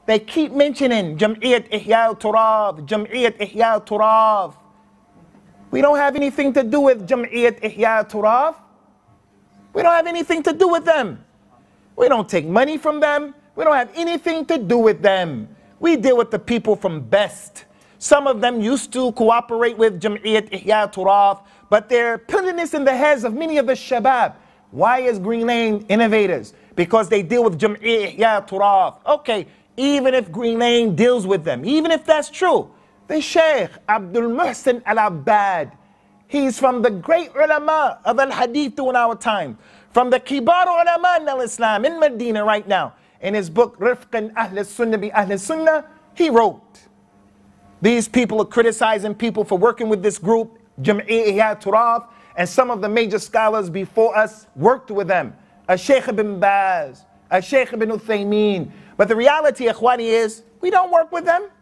They keep mentioning I'hya Turath. We don't have anything to do with I'hya Turath. We don't have anything to do with them. We don't take money from them. We don't have anything to do with them. We deal with the people from Best. Some of them used to cooperate with I'hya Turath, but they're putting this in the heads of many of the shabab. Why is Greenlane innovators? Because they deal with I'hya Turath. Okay, even if Greenlane deals with them, even if that's true, the Shaykh Abdul Muhsin Al-Abbad, he's from the great ulama of al-hadith in our time, from the kibar ulama in al-Islam in Medina right now. In his book, Rifqan Ahl Sunnah bi Ahl Sunnah, he wrote, these people are criticizing people for working with this group, I'hya Turath, and some of the major scholars before us worked with them. Shaykh ibn Baz, Shaykh ibn Uthaymeen. But the reality, Ikhwani, is we don't work with them.